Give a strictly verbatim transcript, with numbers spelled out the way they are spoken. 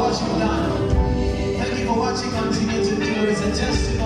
what you've done. Thank you for watching. Continue to do it as a testimony.